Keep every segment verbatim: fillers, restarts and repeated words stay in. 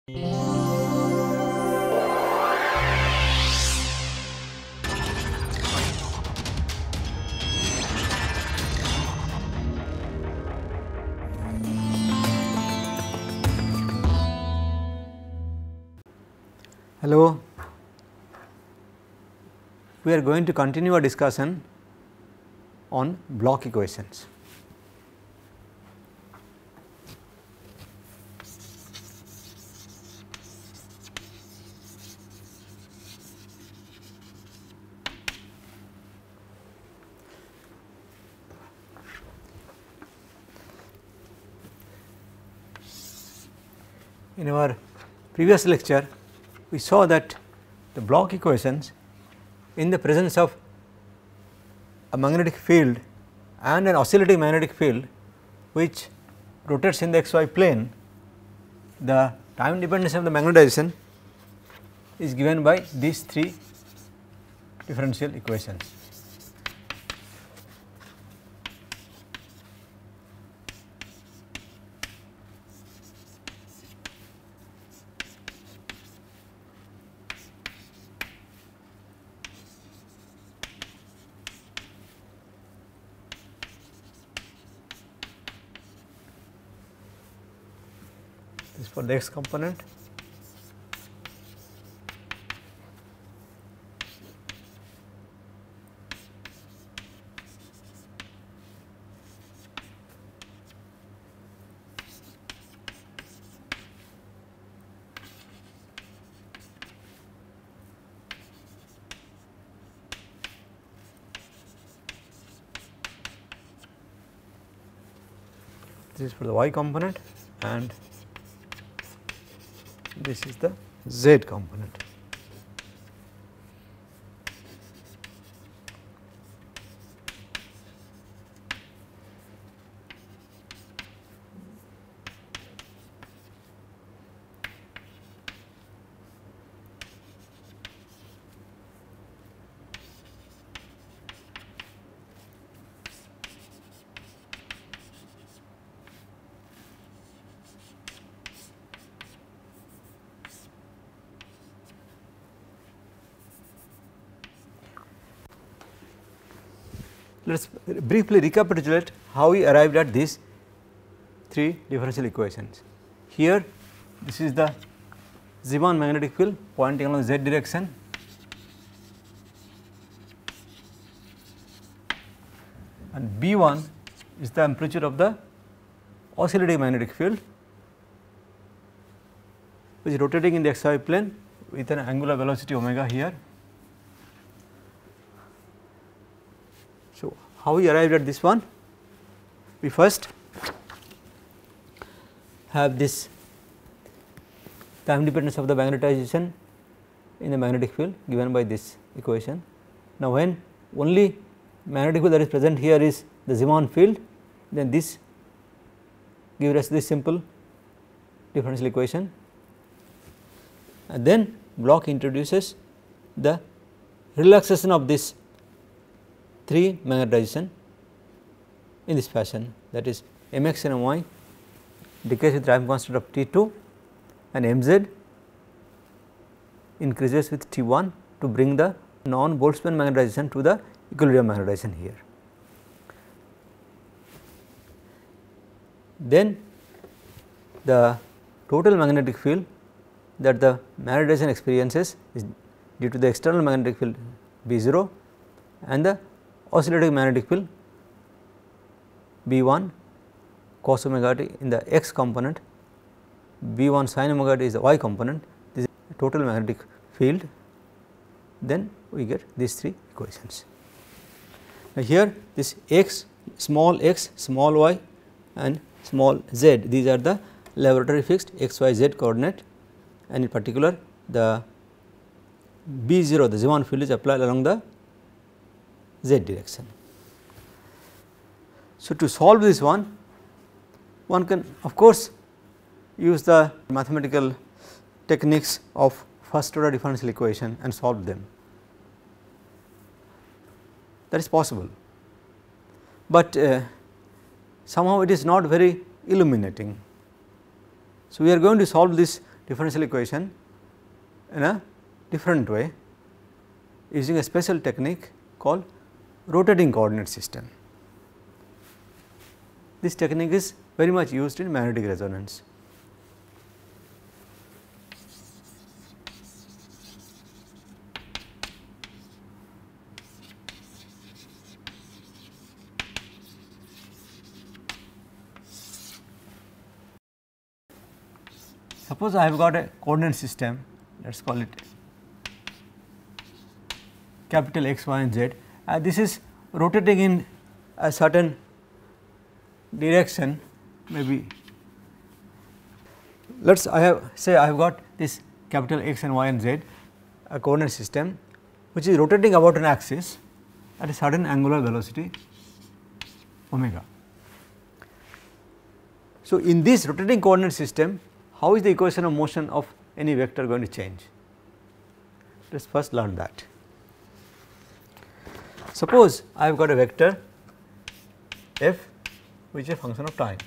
Hello, we are going to continue our discussion on block equations. In our previous lecture, we saw that the block equations in the presence of a magnetic field and an oscillating magnetic field which rotates in the xy plane, the time dependence of the magnetization is given by these three differential equations. This is for the x component. This is for the y component, and this is the z component. Let us briefly recapitulate how we arrived at these three differential equations. Here this is the Zeeman magnetic field pointing along the z direction, and B one is the amplitude of the oscillating magnetic field which is rotating in the xy plane with an angular velocity omega here. So, how we arrived at this one? We first have this time dependence of the magnetization in the magnetic field given by this equation. Now, when only magnetic field that is present here is the Zeeman field, then this gives us this simple differential equation, and then Bloch introduces the relaxation of this three magnetization in this fashion, that is mx and my decays with time constant of T two and mz increases with T one to bring the non Boltzmann magnetization to the equilibrium magnetization here. Then the total magnetic field that the magnetization experiences is due to the external magnetic field B zero and the oscillating magnetic field B one cos omega t in the x component, B one sin omega t is the y component. This is the total magnetic field. Then we get these three equations. Now, here this x, small x, small y and small z, these are the laboratory fixed x, y, z coordinate, and in particular the B zero, the Zeeman field, is applied along the z direction. So, to solve this one, one can of course use the mathematical techniques of first order differential equation and solve them. That is possible, but uh, somehow it is not very illuminating. So, we are going to solve this differential equation in a different way using a special technique called rotating coordinate system. This technique is very much used in magnetic resonance. Suppose I have got a coordinate system, let us call it capital X, Y and Z, and this is rotating in a certain direction, maybe let us I have say I have got this capital X and Y and Z, a coordinate system which is rotating about an axis at a certain angular velocity omega. So, in this rotating coordinate system, how is the equation of motion of any vector going to change? Let us first learn that. Suppose I have got a vector f which is a function of time.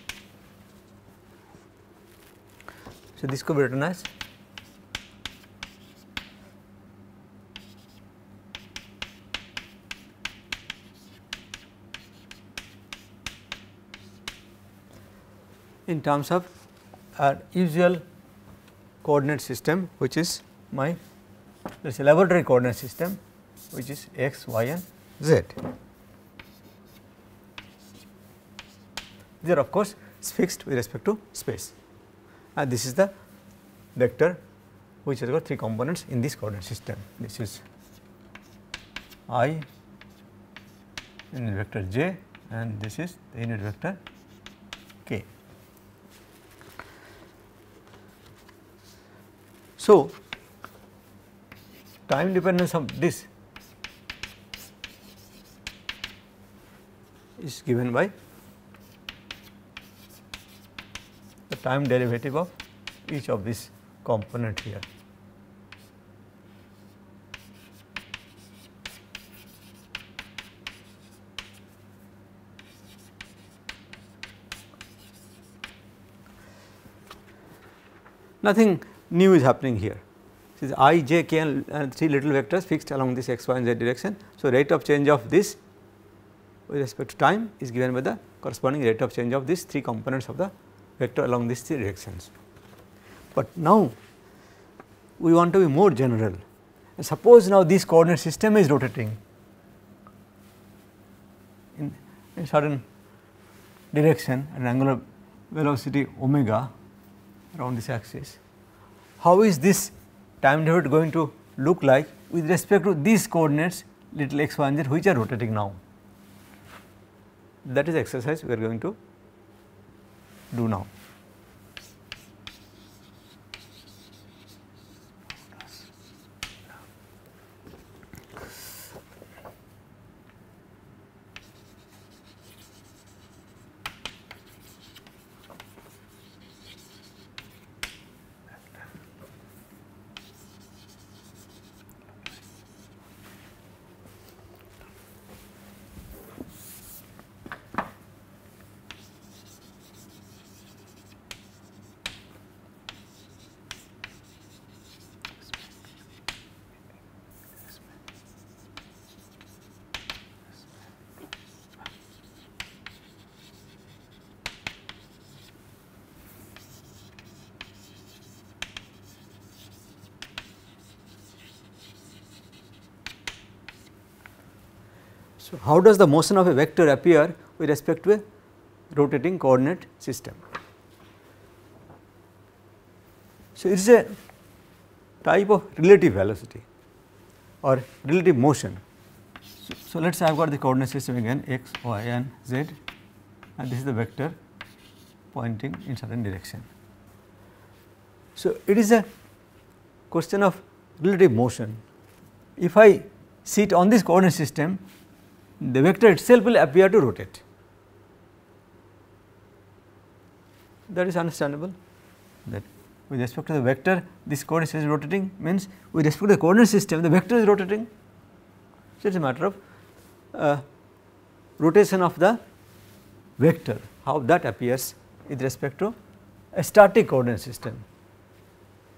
So, this could be written as in terms of our usual coordinate system, which is my there is a laboratory coordinate system which is x, y and z. These are of course fixed with respect to space, and this is the vector which has got three components in this coordinate system. This is I unit vector j and this is the unit vector k. So, time dependence of this is given by the time derivative of each of these component here. Nothing new is happening here. This is I, j, k and uh, three little vectors fixed along this x, y and z direction. So, rate of change of this with respect to time is given by the corresponding rate of change of these three components of the vector along these three directions. But now we want to be more general. And suppose now this coordinate system is rotating in, in certain direction at an angular velocity omega around this axis. How is this time derivative going to look like with respect to these coordinates little x, y and z which are rotating now? That is the exercise we are going to do now. So, how does the motion of a vector appear with respect to a rotating coordinate system? So, it is a type of relative velocity or relative motion. So, so let us say I have got the coordinate system again x, y and z, and this is the vector pointing in certain direction. So, it is a question of relative motion. If I sit on this coordinate system, the vector itself will appear to rotate. That is understandable, that with respect to the vector this coordinate system is rotating means with respect to the coordinate system the vector is rotating. So, it is a matter of uh, rotation of the vector, how that appears with respect to a static coordinate system.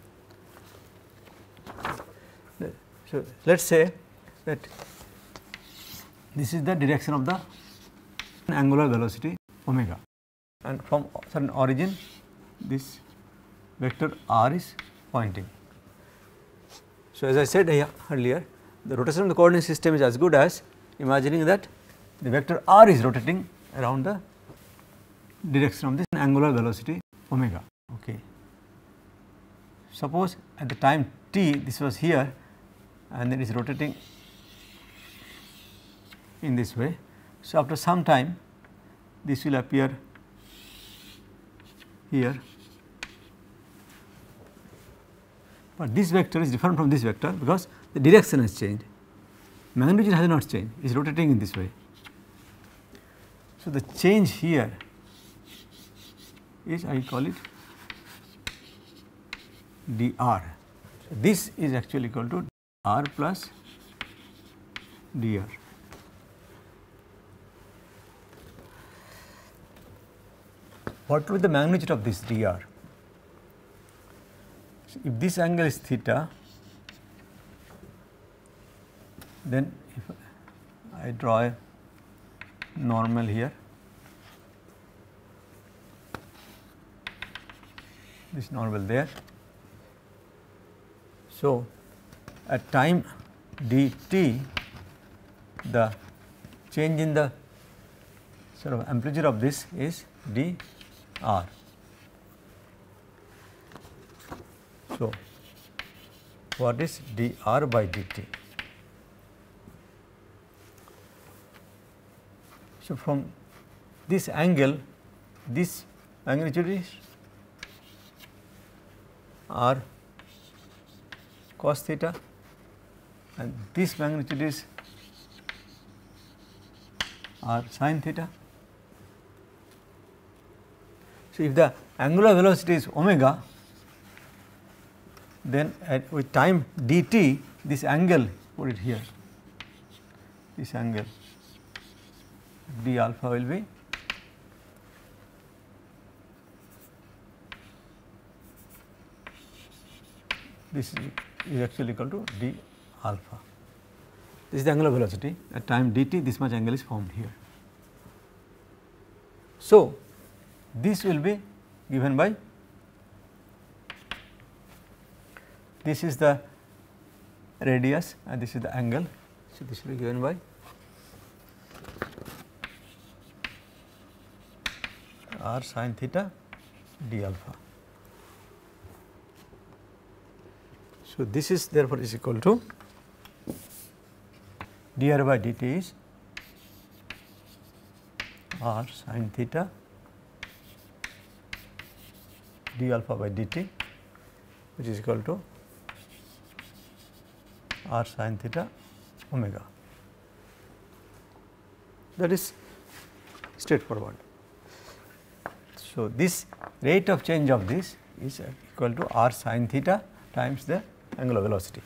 So, let us say that this is the direction of the angular velocity omega, and from certain origin this vector r is pointing. So, as I said earlier, the rotation of the coordinate system is as good as imagining that the vector r is rotating around the direction of this angular velocity omega. Okay. Suppose at the time t this was here and then it is rotating in this way. So, after some time this will appear here, but this vector is different from this vector because the direction has changed, magnitude has not changed, it is rotating in this way. So, the change here is, I call it dr. So, this is actually equal to r plus dr. What will be the magnitude of this dr? So, if this angle is theta, then if I draw a normal here, this normal there. So, at time dt, the change in the sort of amplitude of this is dr. So, what is dr by dt? So, from this angle, this magnitude is r cos theta and this magnitude is r sin theta. So, if the angular velocity is omega, then at with time dt, this angle, put it here, this angle d alpha will be this is actually equal to d alpha. This is the angular velocity at time dt, this much angle is formed here. So, this will be given by, this is the radius and this is the angle. So, this will be given by r sin theta d alpha. So, this is therefore is equal to dr by dt is r sin theta d alpha by dt, which is equal to r sin theta omega. That is straightforward. So, this rate of change of this is equal to r sin theta times the angular velocity.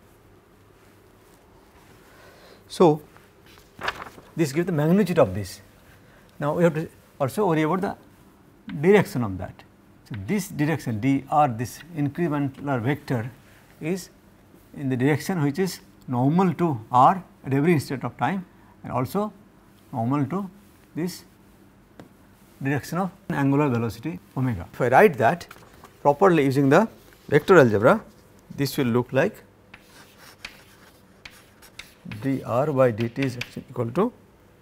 So, this gives the magnitude of this. Now, we have to also worry about the direction of that. So, this direction dr, this incremental vector is in the direction which is normal to r at every instant of time and also normal to this direction of angular velocity omega. If I write that properly using the vector algebra, this will look like dr by dt is equal to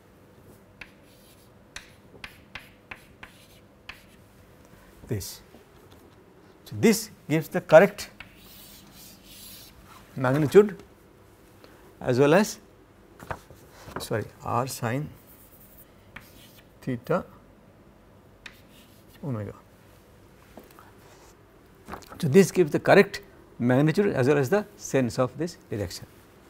this. So, this gives the correct magnitude as well as sorry r sin theta omega. So, this gives the correct magnitude as well as the sense of this direction.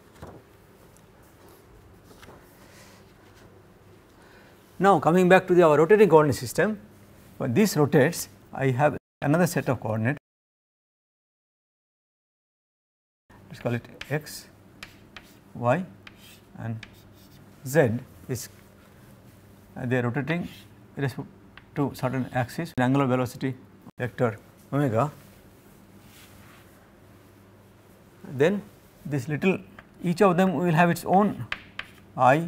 Now, coming back to the our rotating coordinate system, when this rotates, I have another set of coordinates, let us call it x, y and z is uh, they are rotating to certain axis, angular velocity vector omega. Then this little, each of them will have its own I,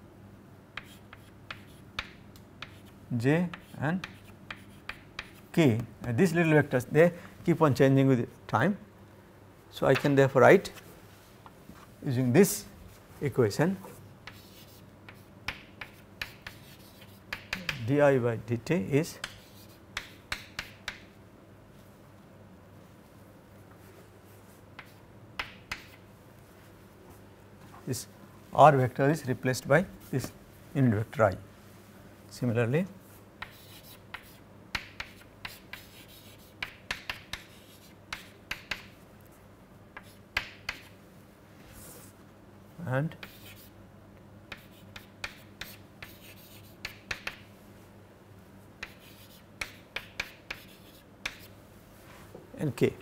j and k, and these little vectors they keep on changing with time. So, I can therefore write using this equation di by dt is this r vector is replaced by this unit vector I. Similarly, and and k.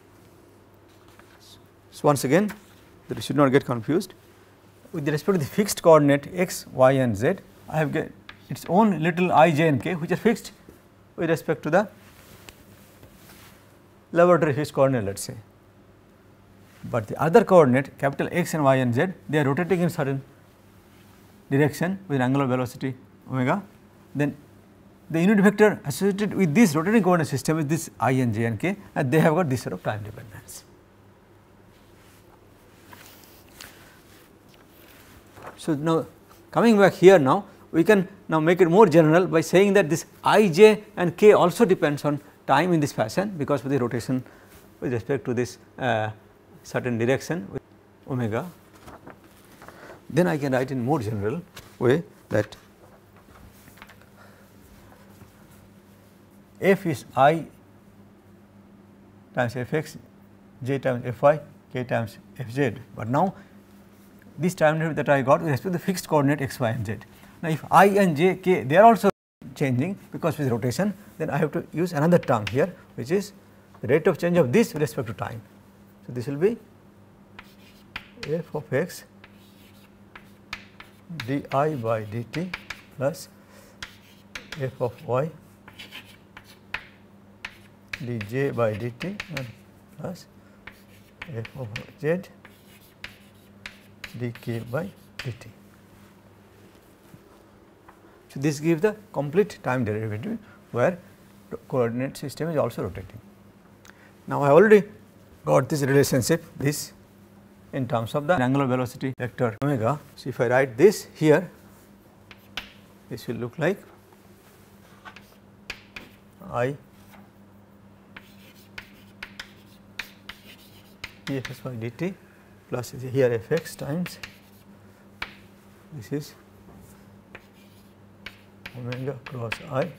So, once again that you should not get confused. With respect to the fixed coordinate x, y and z, I have get its own little I, j and k which are fixed with respect to the laboratory fixed coordinate, let us say. But the other coordinate capital X and y and z, they are rotating in certain direction with an angular velocity omega, then the unit vector associated with this rotating coordinate system is this I and j and k, and they have got this sort of time dependence. So, now coming back here, now we can now make it more general by saying that this I, j and k also depends on time in this fashion, because of the rotation with respect to this uh, certain direction with omega. Then I can write in more general way that f is I times f x, j times f y, k times f z, but now this time derivative that I got with respect to the fixed coordinate x, y and z. Now, if I and j, k they are also changing because with rotation, then I have to use another term here, which is the rate of change of this with respect to time. So, this will be f of x di by dt plus f of y dj by dt and plus f of z dk by dt. So, this gives the complete time derivative where the coordinate system is also rotating. Now, I already got this relationship, this in terms of the angular velocity vector omega. So, if I write this here, this will look like I dfx by dt plus here fx times this is omega cross I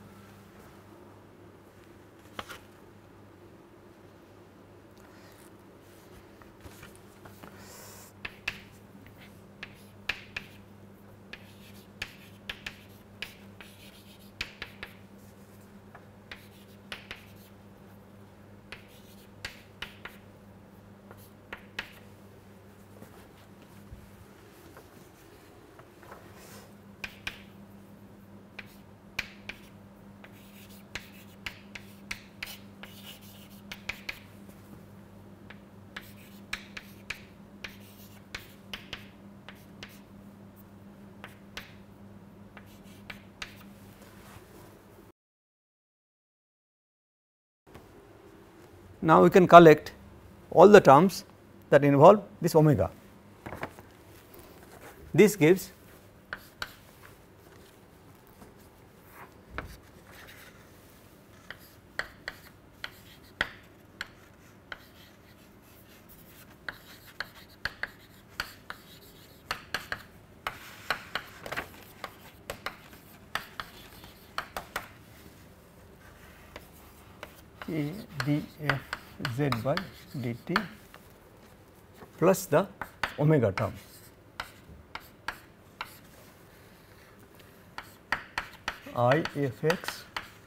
Now, we can collect all the terms that involve this omega. This gives k df by dt plus the omega term. I f x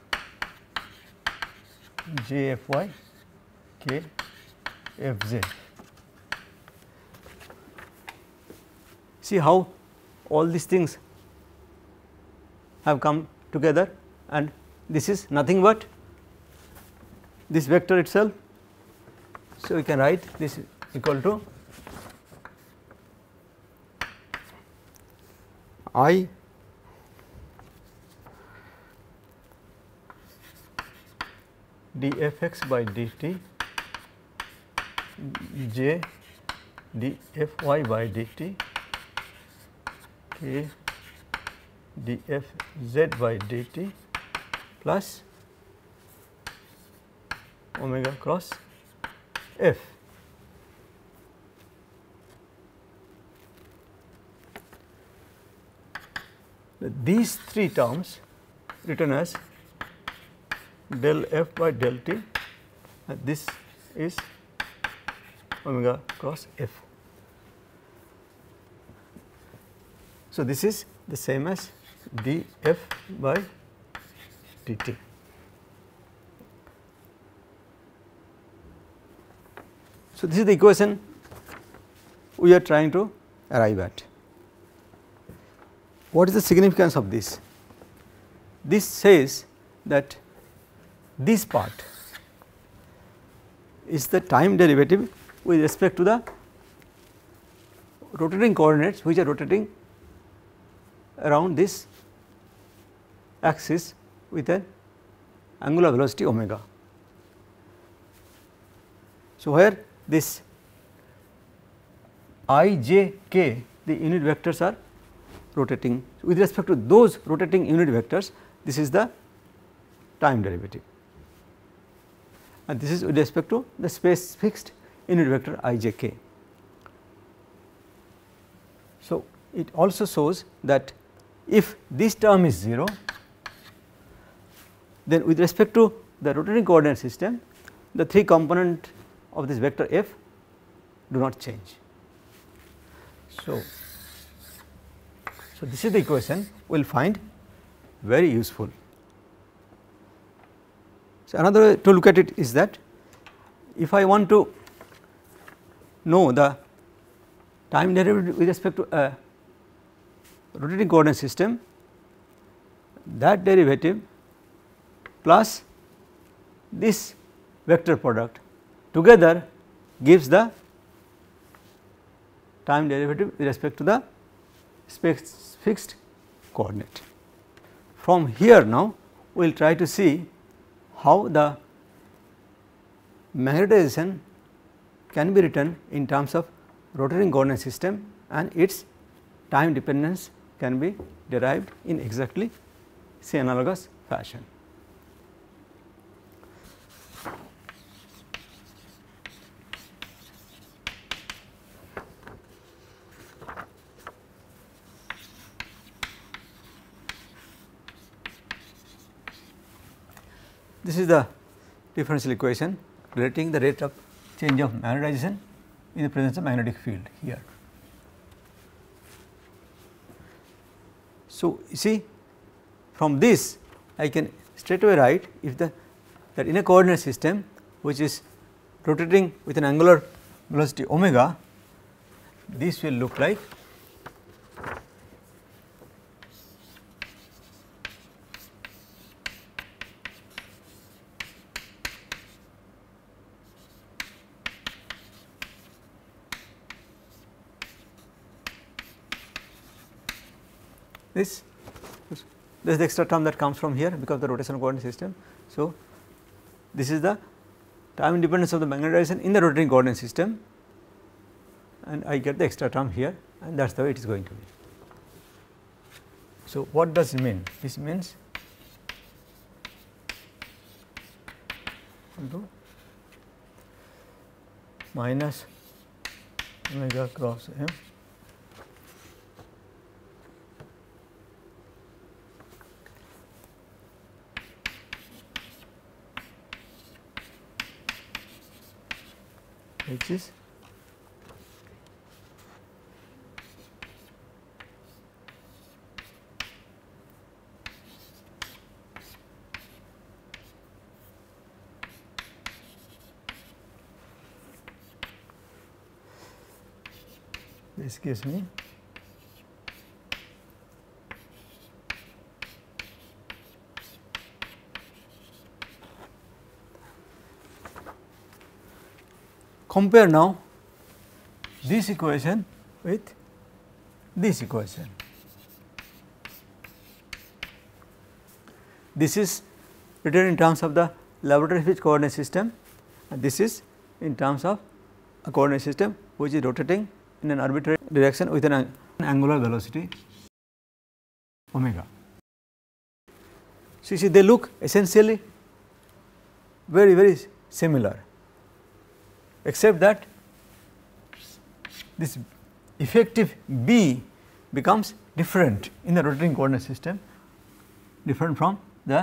j f y k f z. See how all these things have come together, and this is nothing but this vector itself. So, we can write this equal to I dfx by dt j dfy by dt k dfz by dt plus omega cross f. These three terms written as del f by del t, and this is omega cross f. So, this is the same as df by dt. So, this is the equation we are trying to arrive at. What is the significance of this? This says that this part is the time derivative with respect to the rotating coordinates which are rotating around this axis with an angular velocity omega. So, where this I, j, k, the unit vectors are rotating with respect to those rotating unit vectors, this is the time derivative, and this is with respect to the space fixed unit vector I, j, k. So, it also shows that if this term is zero, then with respect to the rotating coordinate system, the three component of this vector f do not change. So, so this is the equation we will find very useful. So, another way to look at it is that if I want to know the time derivative with respect to a rotating coordinate system, that derivative plus this vector product together gives the time derivative with respect to the space fixed coordinate. From here now we will try to see how the magnetization can be written in terms of rotating coordinate system and its time dependence can be derived in exactly same analogous fashion. This is the differential equation relating the rate of change of magnetization in the presence of magnetic field here. So, you see from this I can straight away write if the that in a coordinate system which is rotating with an angular velocity omega, this will look like this. This is the extra term that comes from here because of the rotational coordinate system. So, this is the time independence of the magnetization in the rotating coordinate system, and I get the extra term here, and that is the way it is going to be. So, what does it mean? This means minus omega cross m which is this gives me compare now this equation with this equation. this is written in terms of the laboratory fixed coordinate system, and this is in terms of a coordinate system which is rotating in an arbitrary direction with an angular velocity omega. So, you see they look essentially very very similar, except that this effective B becomes different in the rotating coordinate system, different from the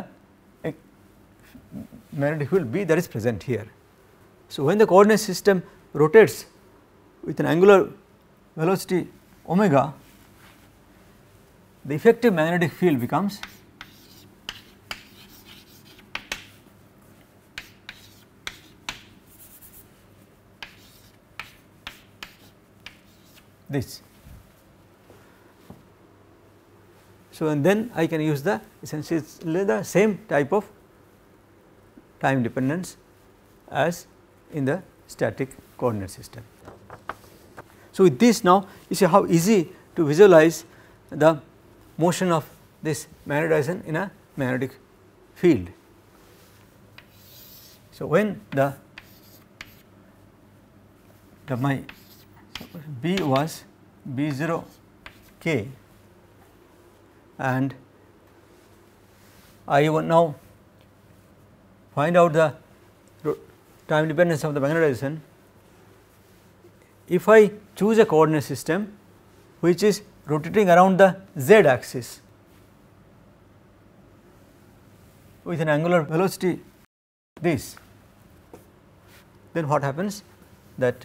magnetic field B that is present here. So, when the coordinate system rotates with an angular velocity omega, the effective magnetic field becomes this. So, and then I can use the essentially the same type of time dependence as in the static coordinate system. So, with this now you see how easy to visualize the motion of this magnetization in a magnetic field. So, when the, the my B was B zero k and I will now find out the time dependence of the magnetization. If I choose a coordinate system which is rotating around the z axis with an angular velocity this, then what happens that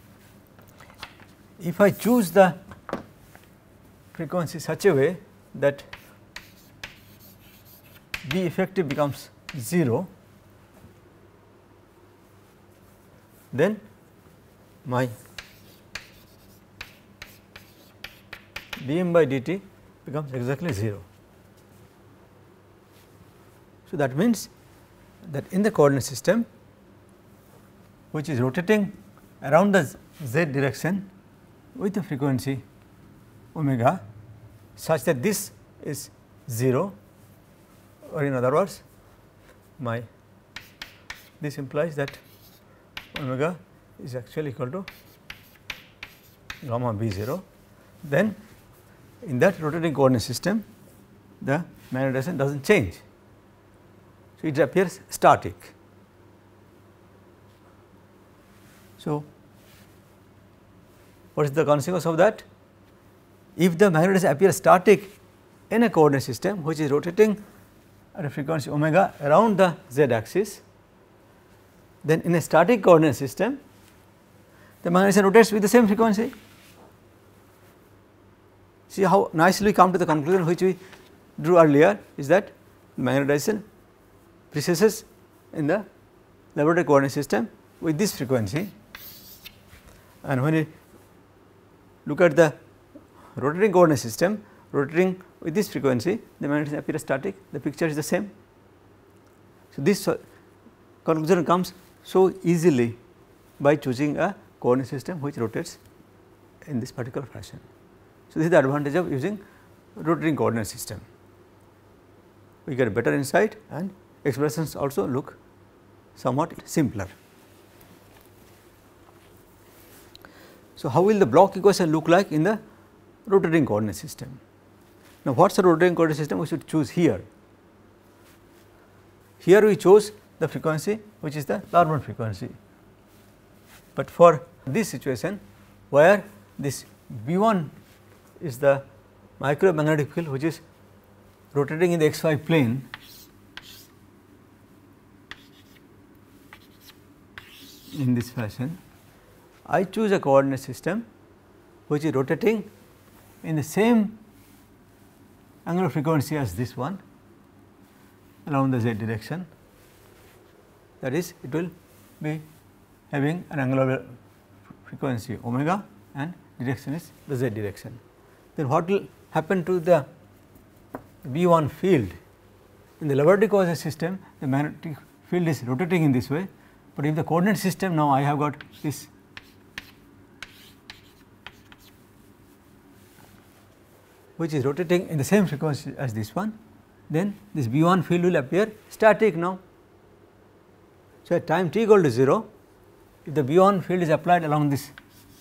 if I choose the frequency such a way that B effective becomes zero, then my dm by dt becomes exactly zero. So, that means that in the coordinate system which is rotating around the z direction with the frequency omega such that this is zero, or in other words my this implies that omega is actually equal to gamma b zero, then in that rotating coordinate system the magnetization does not change. So, it appears static. So, what is the consequence of that? If the magnetization appears static in a coordinate system which is rotating at a frequency omega around the z axis, then in a static coordinate system the magnetization rotates with the same frequency. See how nicely we come to the conclusion which we drew earlier, is that magnetization precesses in the laboratory coordinate system with this frequency, and when you look at the rotating coordinate system rotating with this frequency, the magnetization appears static, the picture is the same. So, this conclusion comes so easily by choosing a coordinate system which rotates in this particular fashion. So, this is the advantage of using rotating coordinate system. We get better insight and expressions also look somewhat simpler. So, how will the block equation look like in the rotating coordinate system? Now, what is the rotating coordinate system we should choose here? Here we chose the frequency which is the Larmor frequency, but for this situation where this B one is the micromagnetic field which is rotating in the x y plane, in this fashion, I choose a coordinate system which is rotating in the same angular frequency as this one along the z direction, that is it will be having an angular frequency omega and direction is the z direction. Then what will happen to the B one field? In the laboratory coordinate system the magnetic field is rotating in this way, but if the coordinate system now I have got this which is rotating in the same frequency as this one, then this B one field will appear static now. So, at time t equal to zero, if the B one field is applied along this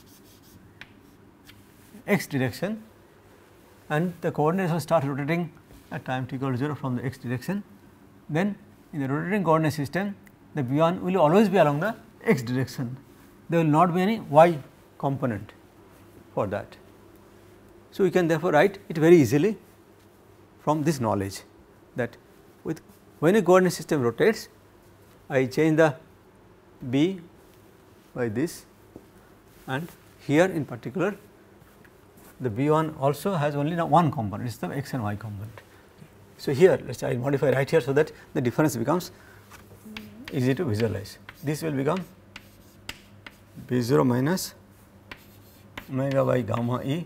x direction and the coordinates will start rotating at time t equal to zero from the x direction, then in the rotating coordinate system the B one will always be along the x direction. There will not be any y component for that. So, we can therefore write it very easily from this knowledge that with when a coordinate system rotates, I change the B by this, and here in particular the B one also has only now one component, it is the x and y component. So, here let us I will modify right here, so that the difference becomes easy to visualize. This will become B zero minus omega by gamma e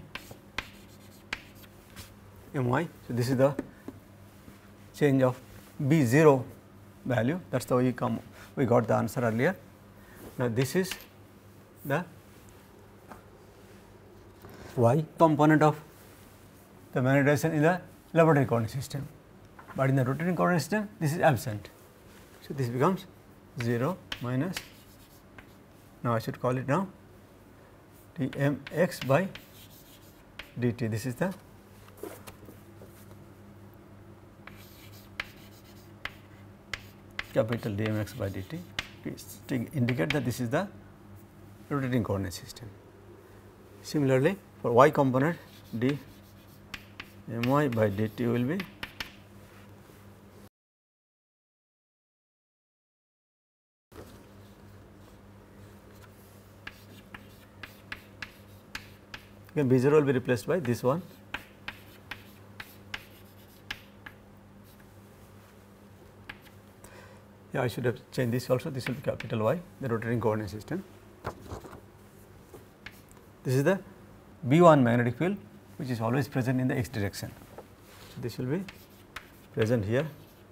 m y. So, this is the change of B zero value, that is the way we come we got the answer earlier. Now, this is the y component of the magnetization in the laboratory coordinate system, but in the rotating coordinate system this is absent. So, this becomes zero minus, now I should call it now d m x by dt. This is the capital D m x by dt, to indicate that this is the rotating coordinate system. Similarly, for y component d m y by dt will be again B zero will be replaced by this one. Yeah, I should have changed this also, this will be capital Y, the rotating coordinate system. This is the B one magnetic field which is always present in the x direction. So, this will be present here.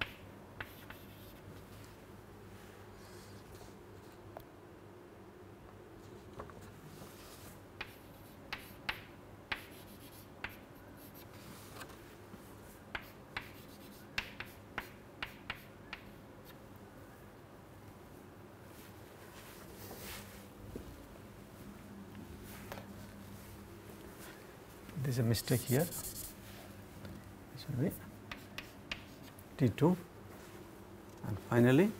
There is a mistake here, this will be T two, and finally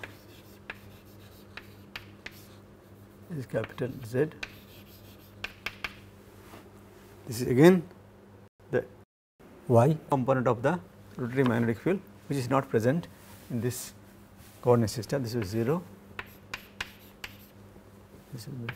this is capital Z. This is again the y component of the rotating magnetic field which is not present in this coordinate system. This is zero, this will be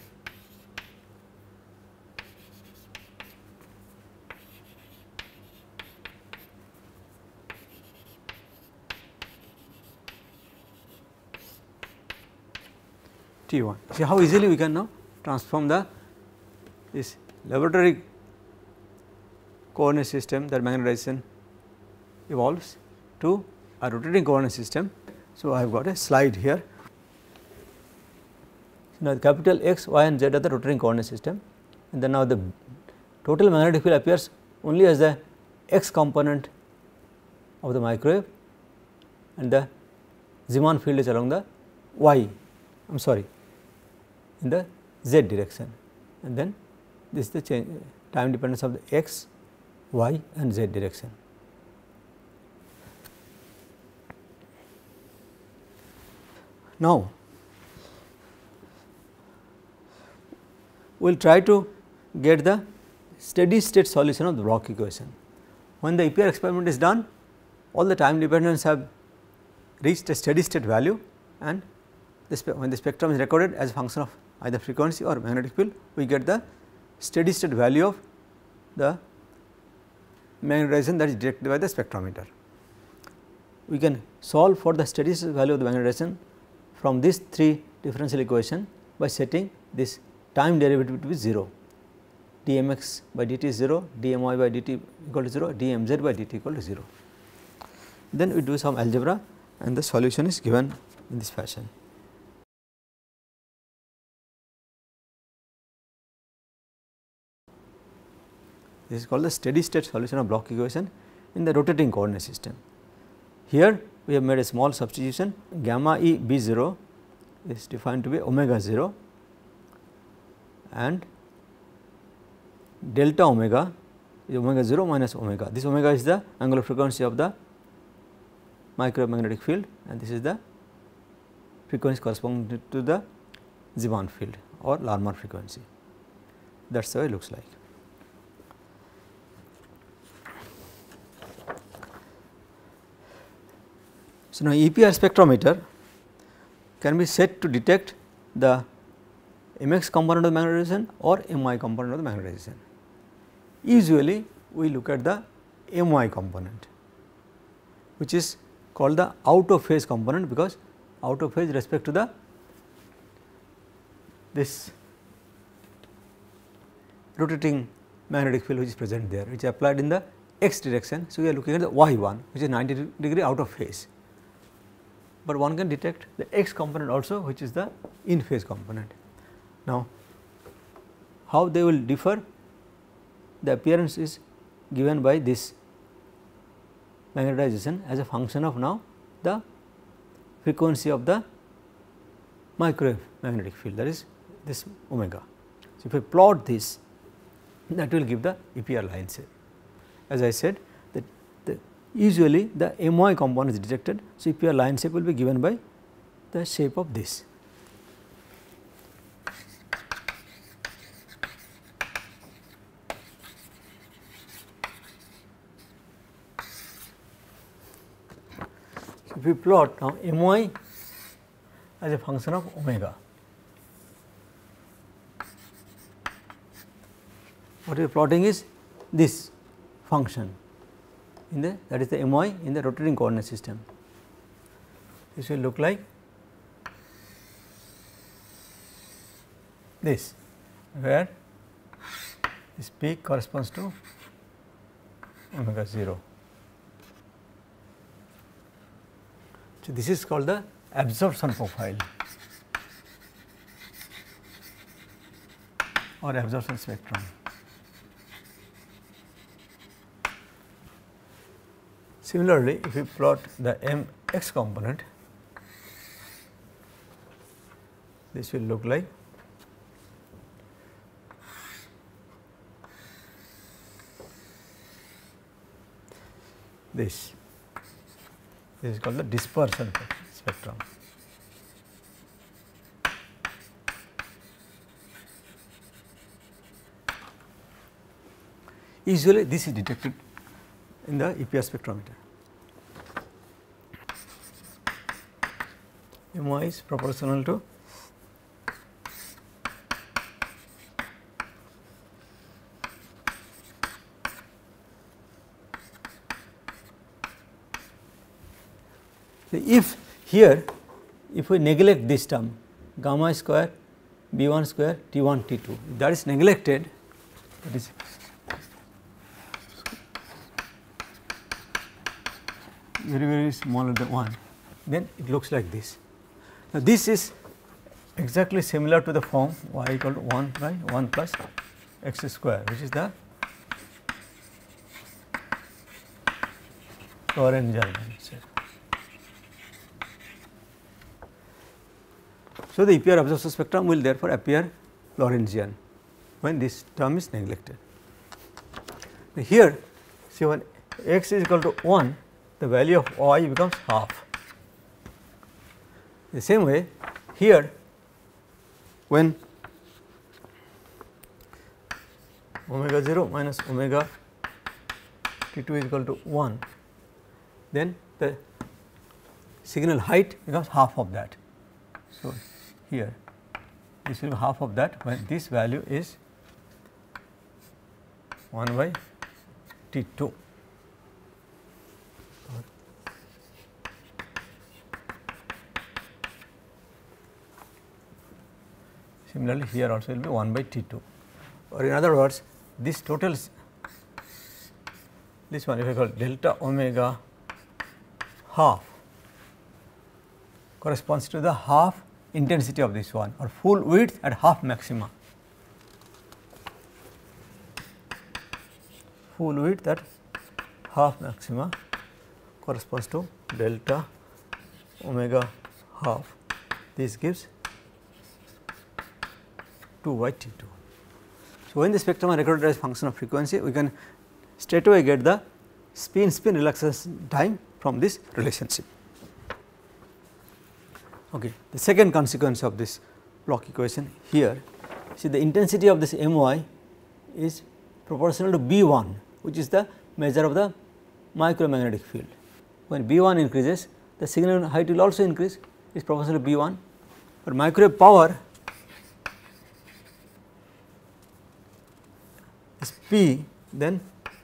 T one. See how easily we can now transform the this laboratory coordinate system that magnetization evolves to a rotating coordinate system. So, I have got a slide here. Now, the capital X, Y and Z are the rotating coordinate system, and then now the total magnetic field appears only as the X component of the microwave, and the Zeeman field is along the Y, I am sorry in the Z direction, and then this is the change, time dependence of the X, Y and Z direction. Now, we will try to get the steady state solution of the Bloch equation. When the E P R experiment is done, all the time dependence have reached a steady state value, and this, when the spectrum is recorded as a function of either frequency or magnetic field, we get the steady state value of the magnetization that is detected by the spectrometer. We can solve for the steady state value of the magnetization from these three differential equation by setting this time derivative to be zero, dmx by dt is zero, dmy by dt equal to zero, dmz by dt equal to zero. Then we do some algebra and the solution is given in this fashion. This is called the steady state solution of Bloch equation in the rotating coordinate system. here we have made a small substitution, gamma e b zero is defined to be omega zero and delta omega is omega zero minus omega. This omega is the angular frequency of the micromagnetic field and this is the frequency corresponding to the Zeeman field or Larmor frequency. That is how it looks like. So, now E P R spectrometer can be set to detect the M X component of the magnetization or M Y component of the magnetization. Usually we look at the M Y component, which is called the out of phase component, because out of phase with respect to the this rotating magnetic field which is present there, which is applied in the x direction. So, we are looking at the y one, which is ninety degree out of phase, but one can detect the x component also, which is the in phase component. Now, how they will differ? The appearance is given by this magnetization as a function of now the frequency of the microwave magnetic field, that is this omega. So, if I plot this, that will give the E P R line shape. As I said, that the usually the M Y component is detected. So, E P R line shape will be given by the shape of this. So, if we plot now M Y as a function of omega, what we are plotting is this function in the, that is the M Y in the rotating coordinate system. This will look like this, where this peak corresponds to omega zero. So, this is called the absorption profile or absorption spectrum. Similarly, if we plot the M X component, this will look like this. This is called the dispersion spectrum. Usually, this is detected in the E P R spectrometer. M Y is proportional to if here if we neglect this term gamma square B one square T one T two, if that is neglected, that is very very smaller than one, then it looks like this. Now, this is exactly similar to the form y equal to one by one plus x square, which is the Lorentzian. So, the E P R absorption spectrum will therefore appear Lorentzian when this term is neglected. Now, here see when x is equal to one, the value of y becomes half. The same way here when omega zero minus omega T two is equal to one, then the signal height becomes half of that. So, here this will be half of that when this value is one by T two. Similarly, here also will be one by T two, or in other words this total, this one if I call delta omega half corresponds to the half intensity of this one, or full width at half maxima, full width at half maxima corresponds to delta omega half, this gives two by T two. So, when the spectrum are recorded as function of frequency, we can straight away get the spin spin relaxation time from this relationship. Okay. The second consequence of this Bloch equation here, see the intensity of this M y is proportional to B one, which is the measure of the micromagnetic field. When B one increases, the signal height will also increase, is proportional to B one, but microwave power is P, then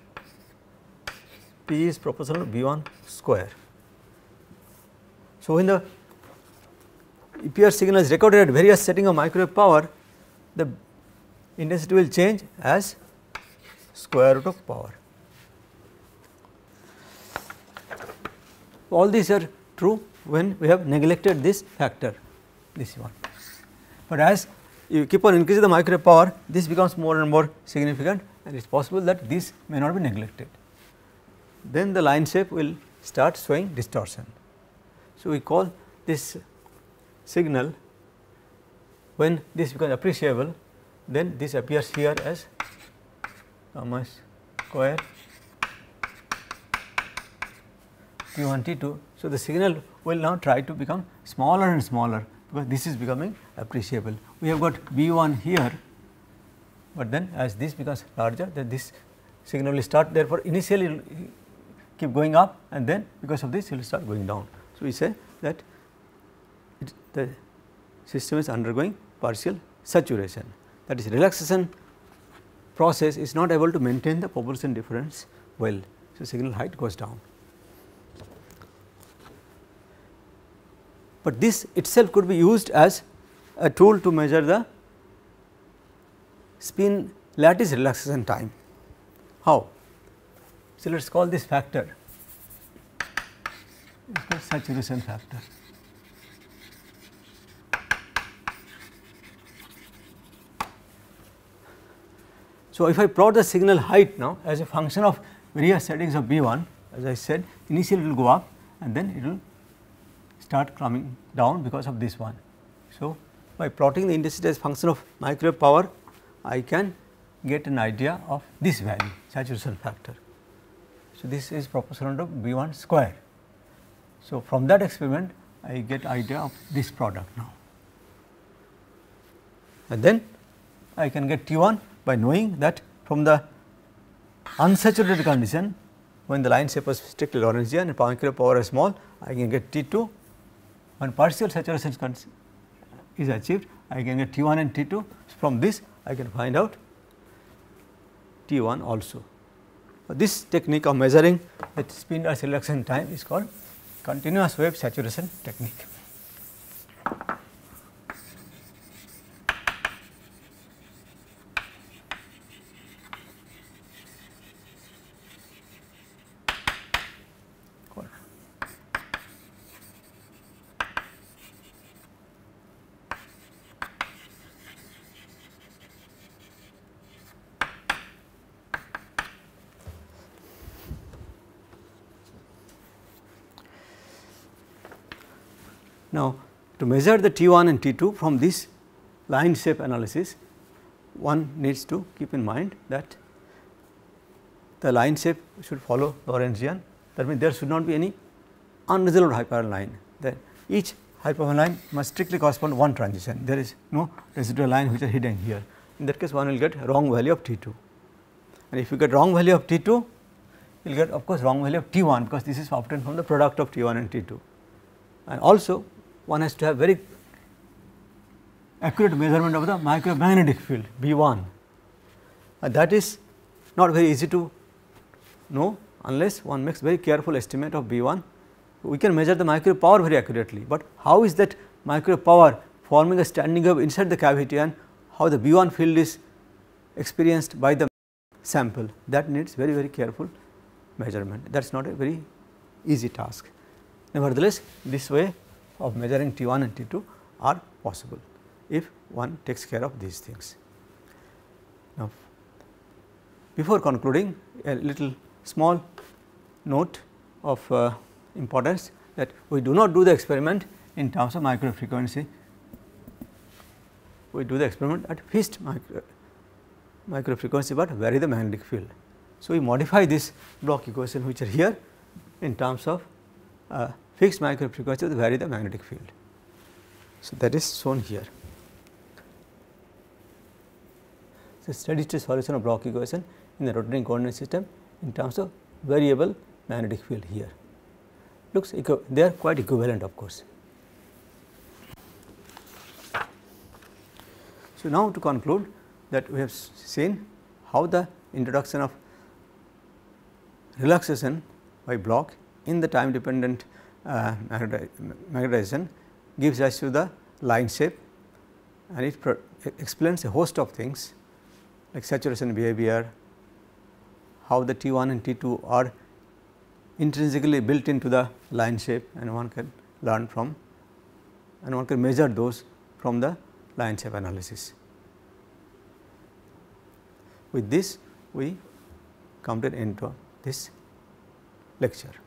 P is proportional to B one square. So, when the E P R signal is recorded at various setting of microwave power, the intensity will change as square root of power. All these are true when we have neglected this factor, this one. But as you keep on increasing the microwave power, this becomes more and more significant, and it is possible that this may not be neglected. Then the line shape will start showing distortion. So, we call this signal, when this becomes appreciable, then this appears here as gamma square T one T two. So, the signal will now try to become smaller and smaller, because this is becoming appreciable. We have got B one here, but then as this becomes larger, then this signal will start, therefore, initially keep going up, and then because of this it will start going down. So, we say that it, the system is undergoing partial saturation, that is relaxation process is not able to maintain the propulsion difference well. So, signal height goes down. But this itself could be used as a tool to measure the spin lattice relaxation time. How? So, let us call this factor, it is called saturation factor. So, if I plot the signal height now as a function of various settings of B one, as I said, initially it will go up and then it will start coming down because of this one. So, by plotting the intensity as function of microwave power, I can get an idea of this value, saturation factor. So, this is proportional to B one square. So, from that experiment I get idea of this product now, and then I can get T one by knowing that from the unsaturated condition, when the line shape was strictly Lorentzian and microwave power is small, I can get T two. When partial saturation is achieved, I can get T one and T two. From this I can find out T one also. This technique of measuring the spin lattice relaxation time is called continuous wave saturation technique. Now, to measure the T one and T two from this line shape analysis, one needs to keep in mind that the line shape should follow Lorentzian. That means, there should not be any unresolved hyperbola line. Then each hyperbola line must strictly correspond to one transition. There is no residual line which are hidden here. In that case, one will get wrong value of T two. And if you get wrong value of T two, you will get of course wrong value of T one, because this is obtained from the product of T one and T two. And also one has to have very accurate measurement of the micromagnetic field B one, and that is not very easy to know unless one makes very careful estimate of B one. We can measure the microwave power very accurately, but how is that microwave power forming a standing wave inside the cavity and how the B one field is experienced by the sample, that needs very very careful measurement. That is not a very easy task. Nevertheless, this way of measuring T one and T two are possible if one takes care of these things. Now, before concluding, a little small note of uh, importance that we do not do the experiment in terms of micro frequency, we do the experiment at fixed micro, micro frequency, but vary the magnetic field. So, we modify this Bloch equation which are here in terms of uh, fixed micro frequency to vary the magnetic field. So, that is shown here. So, steady state solution of Bloch equation in the rotating coordinate system in terms of variable magnetic field here. Looks they are quite equivalent of course. So, now to conclude that we have seen how the introduction of relaxation by Bloch in the time dependent uh, magnetization gives rise to the line shape, and it explains a host of things like saturation behavior, how the T one and T two are intrinsically built into the line shape, and one can learn from and one can measure those from the line shape analysis. With this we come to the end of this lecture.